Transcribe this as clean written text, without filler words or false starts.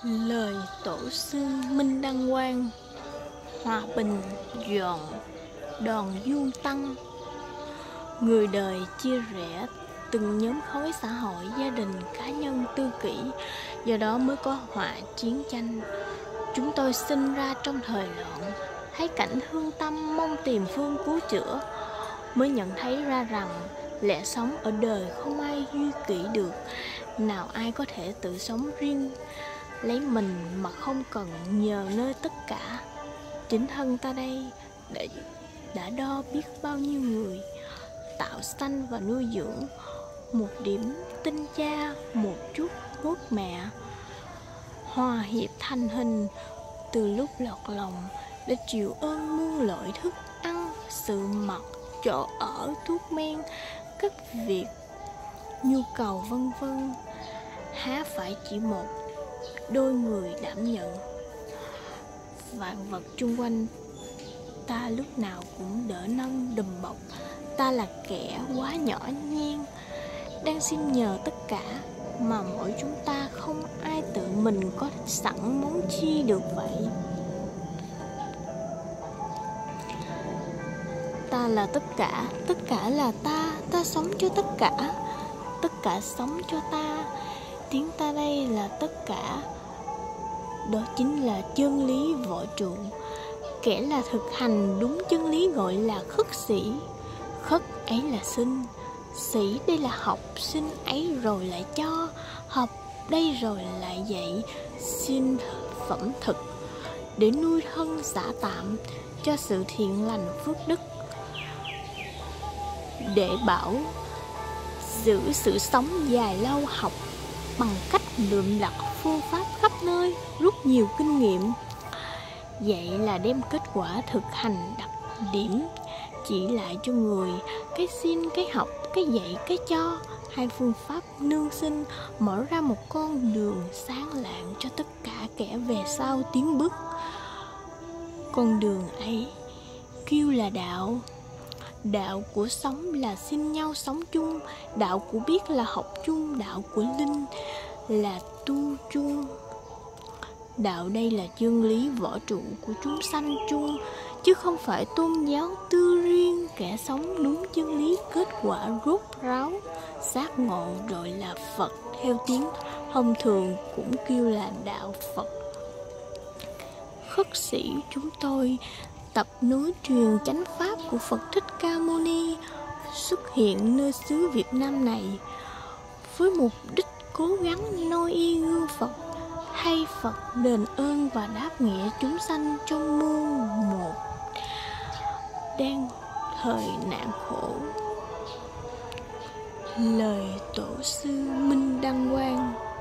Lời tổ sư Minh Đăng Quang. Hòa bình giòn đòn du tăng. Người đời chia rẽ từng nhóm khối xã hội, gia đình, cá nhân, tư kỷ, do đó mới có họa chiến tranh. Chúng tôi sinh ra trong thời loạn, thấy cảnh thương tâm mong tìm phương cứu chữa, mới nhận thấy ra rằng lẽ sống ở đời không ai duy kỷ được. Nào ai có thể tự sống riêng lấy mình mà không cần nhờ nơi tất cả. Chính thân ta đây đã đo biết bao nhiêu người, tạo sanh và nuôi dưỡng. Một điểm tinh cha, một chút nuốt mẹ, hòa hiệp thành hình. Từ lúc lọt lòng đã chịu ơn muôn loại thức ăn, sự mặc, chỗ ở, thuốc men, các việc nhu cầu vân vân. Há phải chỉ một đôi người đảm nhận. Vạn vật chung quanh ta lúc nào cũng đỡ nâng đùm bọc. Ta là kẻ quá nhỏ nhen, đang xin nhờ tất cả, mà mỗi chúng ta không ai tự mình có sẵn món chi được vậy. Ta là tất cả là ta sống cho tất cả sống cho ta. Tiếng ta đây là tất cả, đó chính là chân lý võ trụ. Kẻ là thực hành đúng chân lý gọi là khất sĩ. Khất ấy là sinh, sĩ đây là học, sinh ấy rồi lại cho, học đây rồi lại dạy, xin phẩm thực để nuôi thân xả tạm cho sự thiện lành phước đức, để bảo giữ sự sống dài lâu. Học bằng cách lượm lặt phương pháp khắp nơi, rút nhiều kinh nghiệm. Vậy là đem kết quả thực hành đặc điểm chỉ lại cho người, cái xin, cái học, cái dạy, cái cho. Hai phương pháp nương sinh mở ra một con đường sáng lạng cho tất cả kẻ về sau tiến bước. Con đường ấy kêu là đạo. Đạo của sống là xin nhau sống chung, đạo của biết là học chung, đạo của linh là tu chung. Đạo đây là chân lý võ trụ của chúng sanh chung, chứ không phải tôn giáo tư riêng. Kẻ sống đúng chân lý kết quả rốt ráo giác ngộ rồi là Phật, theo tiếng thông thường cũng kêu là đạo Phật. Khất sĩ chúng tôi tập nối truyền chánh pháp của Phật Thích Ca Mâu Ni xuất hiện nơi xứ Việt Nam này với mục đích cố gắng noi y gương Phật, hay Phật đền ơn và đáp nghĩa chúng sanh trong muôn một đang thời nạn khổ. Lời tổ sư Minh Đăng Quang.